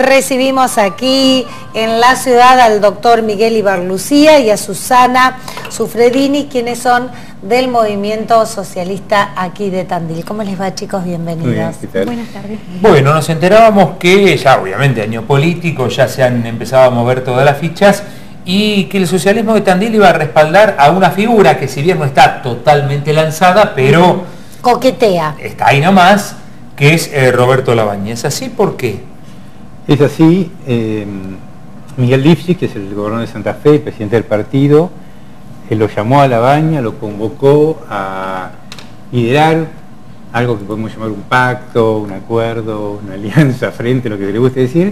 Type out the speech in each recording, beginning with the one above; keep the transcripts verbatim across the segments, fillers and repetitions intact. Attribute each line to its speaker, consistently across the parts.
Speaker 1: recibimos aquí en la ciudad al doctor Miguel Ibarlucía y a Susana Sufredini, quienes son del movimiento socialista aquí de Tandil. ¿Cómo les va, chicos? Bienvenidos.
Speaker 2: Bien, ¿qué tal?
Speaker 3: Buenas tardes.
Speaker 2: Bueno, nos enterábamos que ya, obviamente, año político, ya se han empezado a mover todas las fichas y que el socialismo de Tandil iba a respaldar a una figura que, si bien no está totalmente lanzada, pero
Speaker 1: coquetea.
Speaker 2: Está ahí nomás, que es eh, Roberto Labaña. ¿Es así? ¿Por qué?
Speaker 3: Es así. eh, Miguel Lifschitz, que es el gobernador de Santa Fe, presidente del partido, él lo llamó a Labaña, lo convocó a liderar algo que podemos llamar un pacto, un acuerdo, una alianza frente, lo que le guste decir,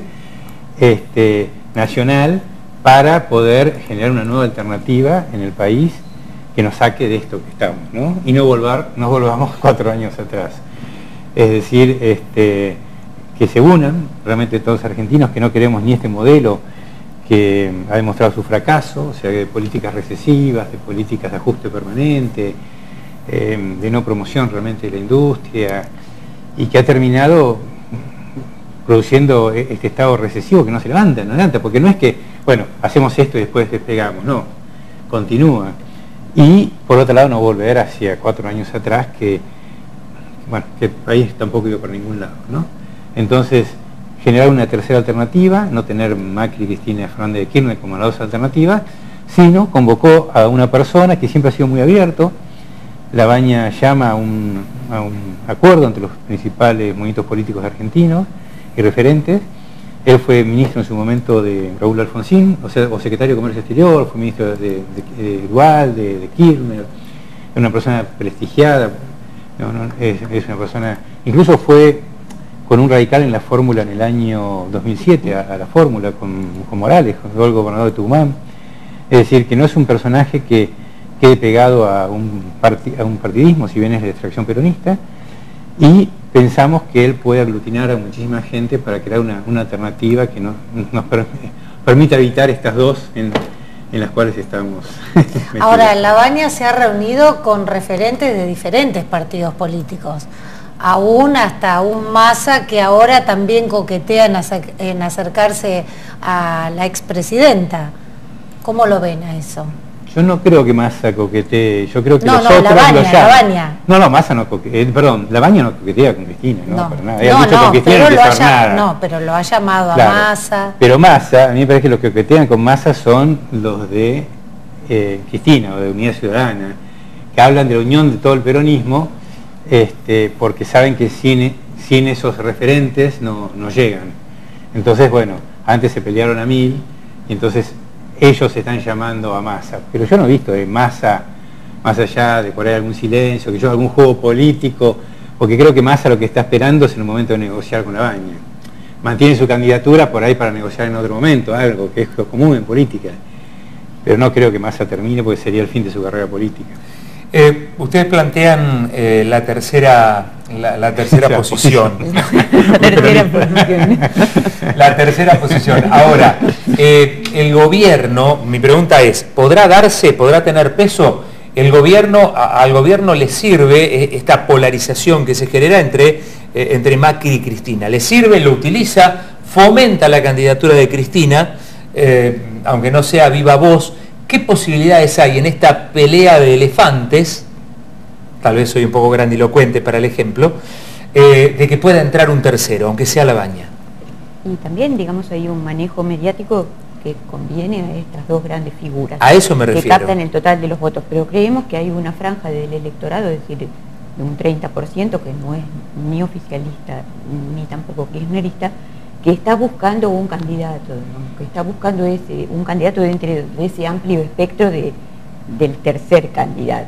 Speaker 3: este, nacional, para poder generar una nueva alternativa en el país que nos saque de esto que estamos, ¿no? Y no volver, no volvamos cuatro años atrás. Es decir, este, que se unan realmente todos los argentinos que no queremos ni este modelo que ha demostrado su fracaso, o sea, de políticas recesivas, de políticas de ajuste permanente, eh, de no promoción realmente de la industria, y que ha terminado produciendo este estado recesivo que no se levanta, no levanta, porque no es que, bueno, hacemos esto y después despegamos, no, continúa. Y por otro lado no volver hacia cuatro años atrás que, bueno, que el país tampoco iba por ningún lado, ¿no? Entonces, generar una tercera alternativa, no tener Macri, Cristina, Fernández de Kirchner como las dos alternativas, sino convocó a una persona que siempre ha sido muy abierto. Labaña llama a un, a un acuerdo entre los principales movimientos políticos argentinos y referentes. Él fue ministro en su momento de Raúl Alfonsín, o sea, o secretario de Comercio Exterior, fue ministro de, de, de Dual, de, de Kirchner, es una persona prestigiada, no, no, es, es una persona, incluso fue con un radical en la fórmula en el año dos mil siete, a, a la fórmula con, con Morales, con el gobernador de Tucumán. Es decir, que no es un personaje que quede pegado a un, parti, a un partidismo, si bien es de extracción peronista, y pensamos que él puede aglutinar a muchísima gente para crear una, una alternativa que no, nos per, permita evitar estas dos en, en las cuales estamos.
Speaker 1: Ahora, Labaña se ha reunido con referentes de diferentes partidos políticos, aún hasta un Massa que ahora también coquetea en, acer, en acercarse a la expresidenta. ¿Cómo lo ven a eso?
Speaker 3: Yo no creo que Massa coquetee, yo creo que
Speaker 1: no,
Speaker 3: los
Speaker 1: no,
Speaker 3: otros
Speaker 1: Labaña,
Speaker 3: lo llaman.
Speaker 1: Labaña.
Speaker 3: No, no, Massa no coquetea, eh, perdón, Labaña no coquetea con Cristina, no,
Speaker 1: no
Speaker 3: para nada.
Speaker 1: No, no,
Speaker 3: con
Speaker 1: pero
Speaker 3: no,
Speaker 1: lo haya, no, pero lo ha llamado
Speaker 3: claro,
Speaker 1: a Massa.
Speaker 3: Pero Massa, a mí me parece que los que coquetean con Massa son los de eh, Cristina o de Unidad Ciudadana, que hablan de la unión de todo el peronismo, este, porque saben que sin, sin esos referentes no, no llegan. Entonces, bueno, antes se pelearon a mil, y entonces ellos están llamando a Massa, pero yo no he visto de Massa, más allá de por ahí algún silencio, que yo algún juego político, porque creo que Massa lo que está esperando es en el momento de negociar con Labaña. Mantiene su candidatura por ahí para negociar en otro momento, algo que es lo común en política, pero no creo que Massa termine porque sería el fin de su carrera política.
Speaker 2: Eh, ustedes plantean eh, la tercera, la, la tercera posición.
Speaker 1: La tercera posición.
Speaker 2: La tercera posición. Ahora, eh, el gobierno, mi pregunta es, ¿podrá darse, podrá tener peso? El gobierno, a, al gobierno le sirve eh, esta polarización que se genera entre, eh, entre Macri y Cristina. ¿Le sirve, lo utiliza, fomenta la candidatura de Cristina, eh, aunque no sea viva voz? ¿Qué posibilidades hay en esta pelea de elefantes, tal vez soy un poco grandilocuente para el ejemplo, eh, de que pueda entrar un tercero, aunque sea Labaña?
Speaker 4: Y también, digamos, hay un manejo mediático que conviene a estas dos grandes figuras.
Speaker 2: A eso me refiero.
Speaker 4: Que captan el total de los votos, pero creemos que hay una franja del electorado, es decir, de un treinta por ciento, que no es ni oficialista ni tampoco kirchnerista, que está buscando un candidato, ¿no? Que está buscando ese, un candidato dentro de ese amplio espectro de, del tercer candidato,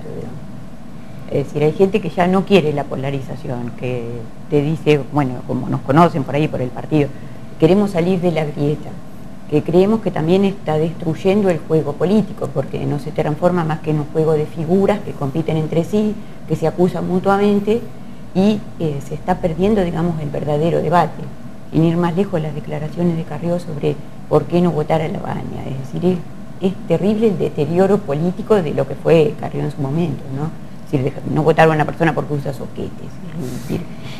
Speaker 4: ¿no? Es decir, hay gente que ya no quiere la polarización, que te dice, bueno, como nos conocen por ahí, por el partido, queremos salir de la grieta, que creemos que también está destruyendo el juego político, porque no se transforma más que en un juego de figuras que compiten entre sí, que se acusan mutuamente, y eh, se está perdiendo, digamos, el verdadero debate. Sin ir más lejos, las declaraciones de Carrió sobre por qué no votar a Labaña. Es decir, es, es terrible el deterioro político de lo que fue Carrió en su momento, ¿no? Es decir, no votar a una persona porque usa soquetes. Es decir,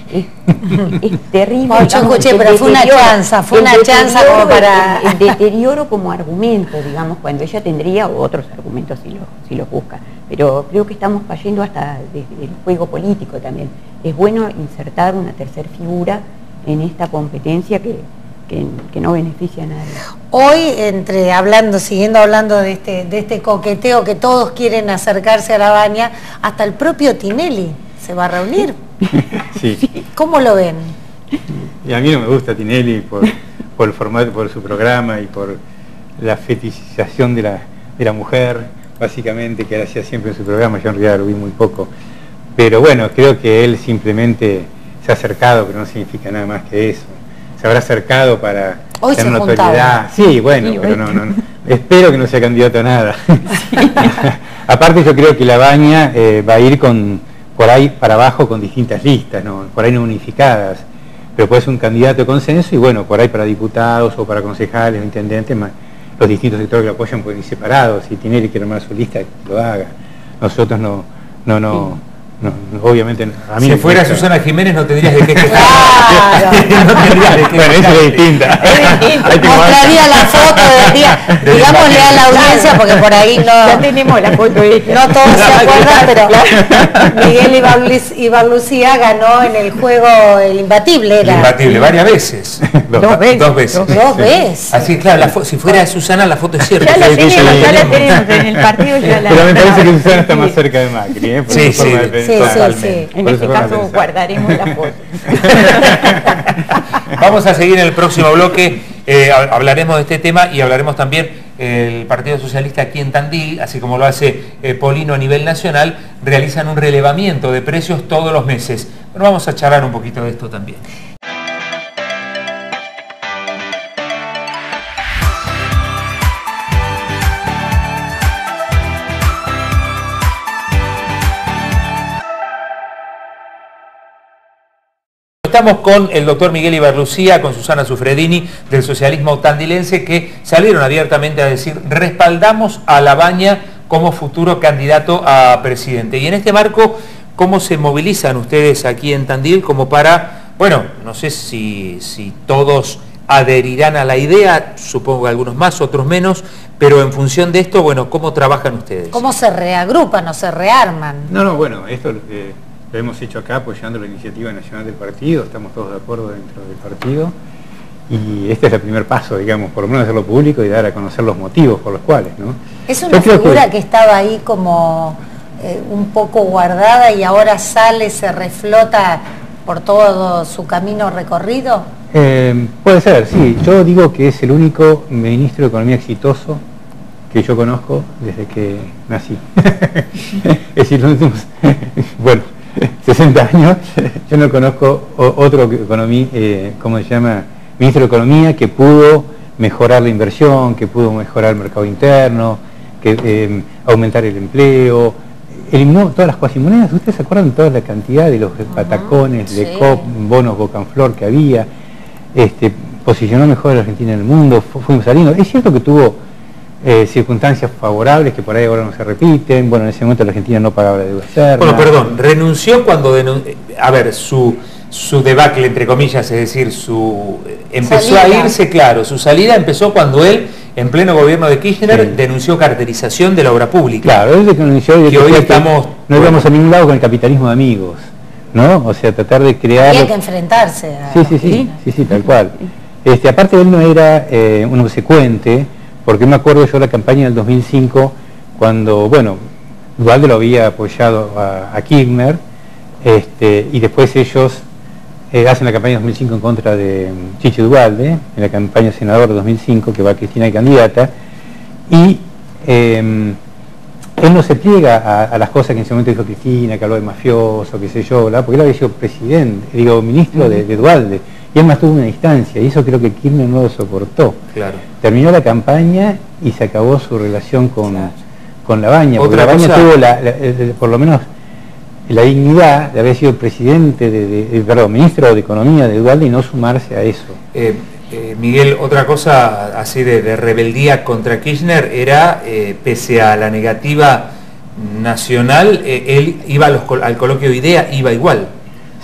Speaker 4: es, es terrible.
Speaker 1: Bueno, yo escuché, pero fue una chanza, fue una chanza como para...
Speaker 4: El, el deterioro como argumento, digamos, cuando ella tendría otros argumentos si, lo, si los busca. Pero creo que estamos cayendo hasta desde el juego político también. Es bueno insertar una tercera figura en esta competencia que, que, que no beneficia a nadie.
Speaker 1: Hoy, entre hablando, siguiendo hablando de este, de este coqueteo que todos quieren acercarse a Lavagna, hasta el propio Tinelli se va a reunir.
Speaker 3: Sí.
Speaker 1: ¿Cómo lo ven?
Speaker 3: Y a mí no me gusta Tinelli por, por el formato, por su programa y por la fetichización de la, de la mujer, básicamente, que él hacía siempre en su programa. Yo en realidad lo vi muy poco. Pero bueno, creo que él simplemente se ha acercado, pero no significa nada más que eso. Se habrá acercado para
Speaker 1: Hoy
Speaker 3: tener
Speaker 1: se
Speaker 3: notoriedad. Sí, bueno,
Speaker 4: Sí,
Speaker 3: pero
Speaker 4: hoy.
Speaker 3: no, no, no. Espero que no sea candidato a nada. Aparte yo creo que Lavagna eh, va a ir con por ahí para abajo con distintas listas, ¿no? Por ahí no unificadas, pero puede ser un candidato de consenso y bueno, por ahí para diputados o para concejales o intendentes, más, los distintos sectores que lo apoyan pueden ir separados. Si Tinelli quiere armar su lista, que lo haga. Nosotros no, no, no. No, no, obviamente a mí
Speaker 2: si
Speaker 3: no
Speaker 2: fuera
Speaker 3: gusta.
Speaker 2: Susana Jiménez no tendrías de qué quejar.
Speaker 1: Claro.
Speaker 2: No tendrías de qué
Speaker 3: Bueno, esa es distinta. Ahí tengo
Speaker 1: Mostraría la foto del día,
Speaker 2: Del
Speaker 1: digámosle a la audiencia, porque por ahí
Speaker 4: Ya
Speaker 1: no,
Speaker 4: tenemos la foto esta.
Speaker 1: no todos se acuerdan, pero Miguel Ibarluz- Ibarlucía ganó en el juego el imbatible,
Speaker 2: El
Speaker 1: era.
Speaker 2: imbatible, varias veces.
Speaker 3: Dos.
Speaker 4: Dos veces.
Speaker 2: Dos veces.
Speaker 4: Dos
Speaker 1: Dos veces.
Speaker 2: Así que claro, la fo- si fuera de Susana la foto es cierta.
Speaker 4: Ya la
Speaker 3: Sí, sí,
Speaker 4: tenemos,
Speaker 3: sí,
Speaker 4: ya la
Speaker 3: sí.
Speaker 4: tenemos en el partido. Ya la,
Speaker 3: Pero me parece que Susana está
Speaker 4: Sí.
Speaker 3: más cerca de Macri, ¿eh? Por
Speaker 2: Sí,
Speaker 3: su forma
Speaker 2: sí,
Speaker 3: de
Speaker 1: sí,
Speaker 3: pensar.
Speaker 1: sí,
Speaker 3: Totalmente.
Speaker 1: sí.
Speaker 4: En
Speaker 3: Por
Speaker 4: este
Speaker 3: su forma de
Speaker 4: caso
Speaker 3: pensar.
Speaker 4: guardaremos la foto.
Speaker 2: Vamos a seguir en el próximo bloque, eh, hab- hablaremos de este tema y hablaremos también eh, el Partido Socialista aquí en Tandil, así como lo hace eh, Polino a nivel nacional, realizan un relevamiento de precios todos los meses. Bueno, vamos a charlar un poquito de esto también. Estamos con el doctor Miguel Ibarlucía, con Susana Sufredini, del socialismo tandilense, que salieron abiertamente a decir: respaldamos a Lavagna como futuro candidato a presidente. Y en este marco, ¿cómo se movilizan ustedes aquí en Tandil como para, bueno, no sé si, si todos adherirán a la idea, supongo que algunos más, otros menos, pero en función de esto, bueno, ¿cómo trabajan ustedes?
Speaker 1: ¿Cómo se reagrupan o se rearman?
Speaker 3: No, no, bueno, esto eh, lo hemos hecho acá apoyando la iniciativa nacional del partido, estamos todos de acuerdo dentro del partido y este es el primer paso, digamos, por lo menos hacerlo público y dar a conocer los motivos por los cuales, ¿no?
Speaker 1: Es
Speaker 3: Yo
Speaker 1: una
Speaker 3: creo
Speaker 1: figura que...
Speaker 3: que-
Speaker 1: estaba ahí como eh, un poco guardada y ahora sale, se reflota por todo su camino recorrido.
Speaker 3: Eh, puede ser, sí. Yo digo que es el único ministro de Economía exitoso que yo conozco desde que nací. Es decir, los últimos, bueno, sesenta años, yo no conozco o- otro economía, eh, ¿cómo se llama? Ministro de Economía que pudo mejorar la inversión, que pudo mejorar el mercado interno, que eh, aumentar el empleo, eliminó todas las cuasimonedas. ¿Ustedes se acuerdan de toda la cantidad de los patacones, de
Speaker 1: sí.
Speaker 3: C O P, bonos Bocanflor que había? Este, posicionó mejor a la Argentina en el mundo, fu- fuimos saliendo. Es cierto que tuvo eh, circunstancias favorables que por ahí ahora no se repiten. Bueno, en ese momento la Argentina no pagaba la deuda externa.
Speaker 2: Bueno, perdón, renunció cuando denun- a ver, su, su debacle, entre comillas, es decir, su empezó
Speaker 1: Salida.
Speaker 2: a irse, claro, su salida empezó cuando él, en pleno gobierno de Kirchner,
Speaker 3: Sí.
Speaker 2: denunció carterización de la obra pública.
Speaker 3: Claro, desde que anunció y
Speaker 2: Que hoy
Speaker 3: decía
Speaker 2: estamos-
Speaker 3: no íbamos a ningún lado con el capitalismo de amigos, ¿no? O sea, tratar de crear...
Speaker 1: Había
Speaker 3: lo-
Speaker 1: que enfrentarse a
Speaker 3: Sí,
Speaker 1: los
Speaker 3: sí, sí,
Speaker 1: Kirchner.
Speaker 3: sí, sí, tal cual. Este, aparte él no era eh, un obsecuente, porque me acuerdo yo la campaña del dos mil cinco, cuando, bueno, Duhalde lo había apoyado a, a Kirchner, este, y después ellos eh, hacen la campaña de dos mil cinco en contra de um, Chiche Duhalde, en la campaña senador de dos mil cinco, que va Cristina de candidata, y eh, él no se pliega a, a las cosas que en ese momento dijo Cristina, que habló de mafioso, qué sé yo, ¿verdad? Porque él había sido presidente, digo, ministro de, de Duhalde, y él mantuvo una distancia, y eso creo que Kirchner no lo soportó.
Speaker 2: Claro.
Speaker 3: Terminó la campaña y se acabó su relación con,
Speaker 1: Claro.
Speaker 3: con Lavagna, porque
Speaker 2: Otra
Speaker 3: Lavagna
Speaker 2: cosa-
Speaker 3: tuvo la, la- el- por lo menos la dignidad de haber sido presidente, de, de- de- perdón, ministro de Economía de Duhalde y no sumarse a eso.
Speaker 2: Eh, eh, Miguel, otra cosa así de, de rebeldía contra Kirchner era, eh, pese a la negativa nacional, eh, él iba a los col- al coloquio de IDEA, iba igual.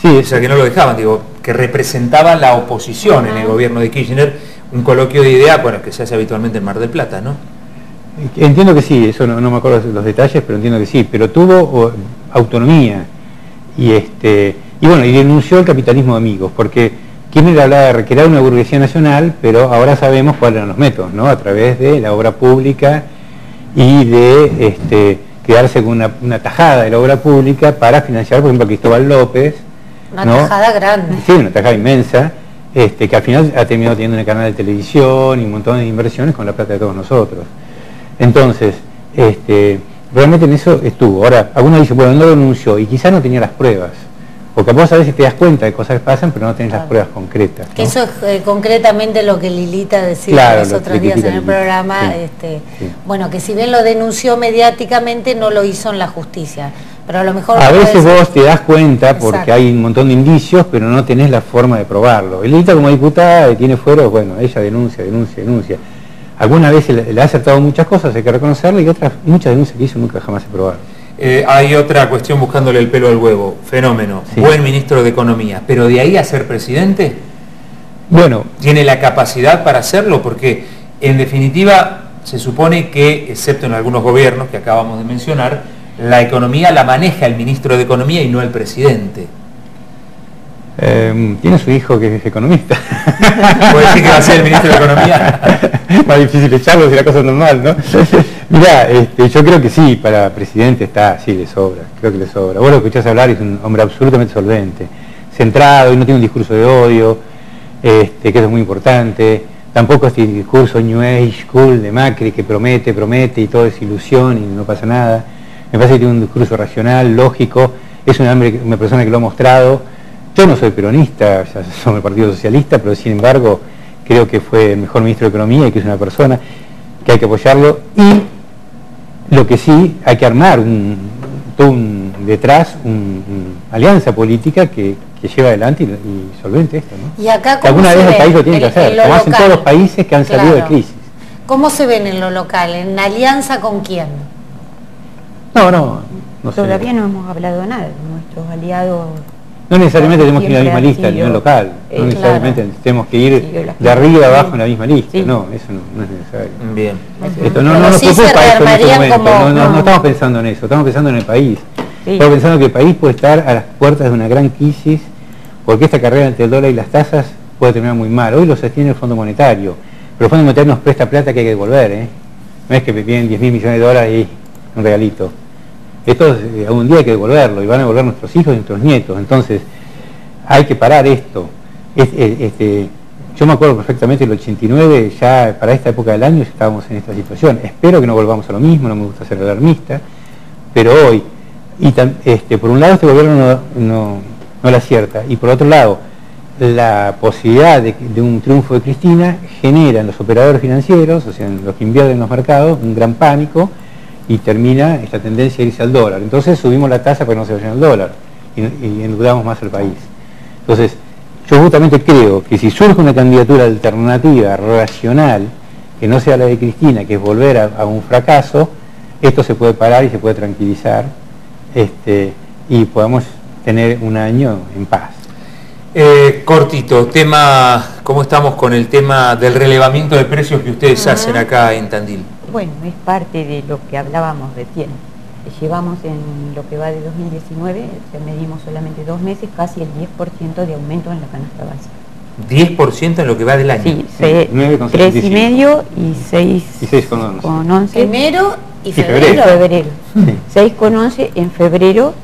Speaker 3: Sí,
Speaker 2: o sea que no lo dejaban, digo, que representaba la oposición uh-huh. en el gobierno de Kirchner, un coloquio de ideas, bueno, que se hace habitualmente en Mar del Plata, ¿no?
Speaker 3: Entiendo que sí, eso no, no me acuerdo los detalles, pero entiendo que sí, pero tuvo o, autonomía y este y bueno, y denunció el capitalismo de amigos, porque Kirchner hablaba de recrear una burguesía nacional, pero ahora sabemos cuáles eran los métodos, ¿no? A través de la obra pública y de este, quedarse con una, una tajada de la obra pública para financiar, por ejemplo, a Cristóbal López.
Speaker 1: Una
Speaker 3: ¿no?
Speaker 1: tajada grande.
Speaker 3: Sí, una tajada inmensa, este, que al final ha terminado teniendo un canal de televisión y un montón de inversiones con la plata de todos nosotros. Entonces, este, realmente en eso estuvo. Ahora, algunos dicen, bueno, no lo denunció y quizás no tenía las pruebas. Porque vos a veces te das cuenta de cosas que pasan, pero no tenés claro. las pruebas concretas, ¿no?
Speaker 1: Que eso es eh, concretamente lo que Lilita decía
Speaker 3: claro,
Speaker 1: los otros días en el Lilita. programa, sí, este, sí. bueno, que si bien lo denunció mediáticamente, no lo hizo en la justicia. Pero a lo mejor...
Speaker 3: A veces
Speaker 1: decir...
Speaker 3: vos te das cuenta
Speaker 1: Exacto.
Speaker 3: porque hay un montón de indicios, pero no tenés la forma de probarlo. Lilita como diputada y tiene fuero, bueno, ella denuncia, denuncia, denuncia. Algunas veces le, le ha acertado muchas cosas, hay que reconocerlo, y otras, muchas denuncias que hizo nunca jamás se probaron.
Speaker 2: Eh, hay otra cuestión buscándole el pelo al huevo, fenómeno, sí. buen ministro de Economía, pero de ahí a ser presidente,
Speaker 3: bueno,
Speaker 2: ¿tiene la capacidad para hacerlo? Porque en definitiva se supone que, excepto en algunos gobiernos que acabamos de mencionar, la economía la maneja el ministro de Economía y no el presidente.
Speaker 3: Eh, tiene su hijo que es economista.
Speaker 2: ¿Puede decir que va a ser el ministro de Economía?
Speaker 3: Más difícil echarlo si la cosa es normal, ¿no? Mirá, este, yo creo que sí, para presidente está, sí, le sobra, creo que le sobra. Vos lo escuchás hablar y es un hombre absolutamente solvente, centrado y no tiene un discurso de odio, este, que eso es muy importante. Tampoco este discurso New Age, cool de Macri que promete, promete y todo es ilusión y no pasa nada. Me parece que tiene un discurso racional, lógico, es un hombre, una persona que lo ha mostrado. Yo no soy peronista, ya somos el Partido Socialista, pero sin embargo creo que fue el mejor ministro de Economía y que es una persona que hay que apoyarlo. Y lo que sí, hay que armar un, todo un, detrás una un alianza política que, que lleve adelante y, y solvente esto, ¿no?
Speaker 1: Y acá
Speaker 3: que alguna vez el país lo tiene que hacer, como hacen todos los países que han
Speaker 1: claro.
Speaker 3: salido de crisis.
Speaker 1: ¿Cómo se ven en lo local? ¿En alianza con quién?
Speaker 3: No, no, no sé.
Speaker 4: Todavía no hemos hablado nada de nuestros aliados.
Speaker 3: No necesariamente tenemos que ir a la misma lista a nivel local,
Speaker 4: eh,
Speaker 3: no necesariamente
Speaker 4: claro.
Speaker 3: tenemos que ir sí, de arriba a abajo en la misma lista, sí. no, eso no, no es necesario.
Speaker 2: Bien.
Speaker 3: Esto no, no nos
Speaker 1: sí
Speaker 3: preocupa esto en este momento,
Speaker 1: como,
Speaker 3: no, no,
Speaker 1: no.
Speaker 3: no estamos pensando en eso, estamos pensando en el país. Sí. Estamos pensando que el país puede estar a las puertas de una gran crisis, porque esta carrera entre el dólar y las tasas puede terminar muy mal. Hoy lo sostiene el Fondo Monetario, pero el Fondo Monetario nos presta plata que hay que devolver, ¿eh? No es que me piden diez mil millones de dólares y un regalito. Esto eh, algún día hay que devolverlo, y van a devolver nuestros hijos y nuestros nietos, entonces... hay que parar esto. Este, este, yo me acuerdo perfectamente del ochenta y nueve, ya para esta época del año ya estábamos en esta situación. Espero que no volvamos a lo mismo, no me gusta ser alarmista, pero hoy, y tam, este, por un lado este gobierno no, no, no la acierta, y por otro lado, la posibilidad de, de un triunfo de Cristina genera en los operadores financieros, o sea, en los que invierten en los mercados, un gran pánico, y termina esta tendencia a irse al dólar. Entonces subimos la tasa para que no se vayan al dólar, y, y endeudamos más al país. Entonces, yo justamente creo que si surge una candidatura alternativa, racional, que no sea la de Cristina, que es volver a, a un fracaso, esto se puede parar y se puede tranquilizar este, y podamos tener un año en paz.
Speaker 2: Eh, cortito, tema, ¿cómo estamos con el tema del relevamiento de precios que ustedes uh-huh. hacen acá en Tandil?
Speaker 4: Bueno, es parte de lo que hablábamos recién. Llevamos en lo que va de dos mil diecinueve, o sea, medimos solamente dos meses, casi el diez por ciento de aumento en la canasta básica.
Speaker 2: ¿diez por ciento en lo que va del año?
Speaker 4: Sí, sí tres y medio y seis con once.
Speaker 1: Enero y
Speaker 3: y
Speaker 1: febrero.
Speaker 4: febrero. Sí. seis con once en febrero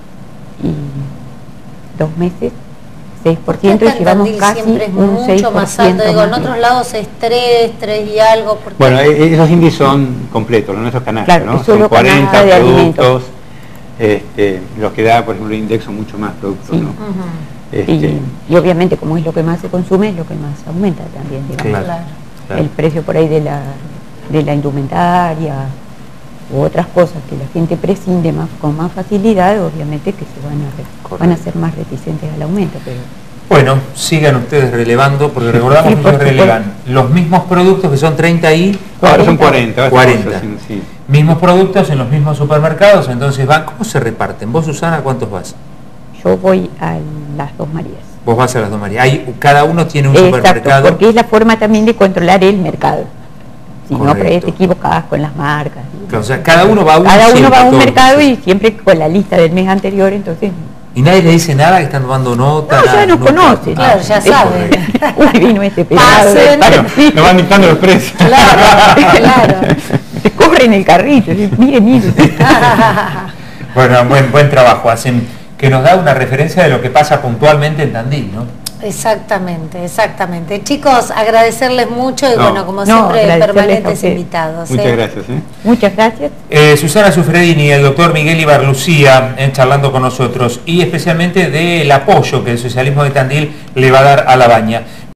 Speaker 4: y dos meses, seis por ciento, y llevamos casi un seis por ciento
Speaker 1: más alto. Digo, en otros lados es tres, tres y algo. Porque...
Speaker 3: Bueno, esos índices son completos, los nuestros canastas,
Speaker 4: claro,
Speaker 3: ¿no? Son cuarenta
Speaker 4: de
Speaker 3: productos, este, los que da, por ejemplo, el index son mucho más productos, sí. ¿no?
Speaker 4: Uh-huh.
Speaker 3: este...
Speaker 4: y, y obviamente, como es lo que más se consume, es lo que más aumenta también, digamos.
Speaker 2: Claro, claro.
Speaker 4: El precio por ahí de la, de la indumentaria u otras cosas que la gente prescinde más, con más facilidad, obviamente que se van a, van a ser más reticentes al aumento. Pero
Speaker 2: bueno, sigan ustedes relevando, porque recordamos sí, que ellos relevan los mismos productos que son treinta y...
Speaker 3: Ahora son cuarenta.
Speaker 2: cuarenta.
Speaker 3: Haciendo, sí.
Speaker 2: Mismos productos en los mismos supermercados, entonces van, ¿cómo se reparten? ¿Vos, Susana, cuántos vas?
Speaker 4: Yo voy a las Dos Marías.
Speaker 2: Vos vas a las Dos Marías. Hay, cada uno tiene un
Speaker 4: Exacto,
Speaker 2: supermercado.
Speaker 4: porque es la forma también de controlar el mercado. Si no,
Speaker 2: Correcto.
Speaker 4: pero te equivocabas con las marcas.
Speaker 2: Claro, o sea, cada uno va a un
Speaker 4: Cada uno
Speaker 2: siempre,
Speaker 4: va a un
Speaker 2: todos
Speaker 4: mercado
Speaker 2: los
Speaker 4: y
Speaker 2: meses.
Speaker 4: siempre con la lista del mes anterior, entonces...
Speaker 2: Y nadie le dice nada, que están tomando nota.
Speaker 4: No, ya
Speaker 2: nada,
Speaker 4: nos
Speaker 2: nunca.
Speaker 4: conocen.
Speaker 1: Claro, ya
Speaker 4: Es-
Speaker 1: saben.
Speaker 4: Uy, vino este pelado de
Speaker 1: Pasen.
Speaker 4: partido.
Speaker 3: Nos van dictando los precios.
Speaker 1: Claro, claro.
Speaker 4: Te corren el carrito, y, mire, mire.
Speaker 2: Bueno, buen, buen trabajo hacen, que nos da una referencia de lo que pasa puntualmente en Tandil, ¿no?
Speaker 1: Exactamente, exactamente. Chicos, agradecerles mucho y
Speaker 3: No.
Speaker 1: bueno, como
Speaker 4: No,
Speaker 1: siempre,
Speaker 4: agradecerles a
Speaker 1: permanentes
Speaker 4: ustedes.
Speaker 1: invitados.
Speaker 3: Muchas
Speaker 1: ¿eh?
Speaker 3: gracias. ¿eh?
Speaker 4: Muchas gracias.
Speaker 2: Eh, Susana Sufredini y el doctor Miguel Ibarlucía eh, charlando con nosotros y especialmente del apoyo que el socialismo de Tandil le va a dar a La Baña.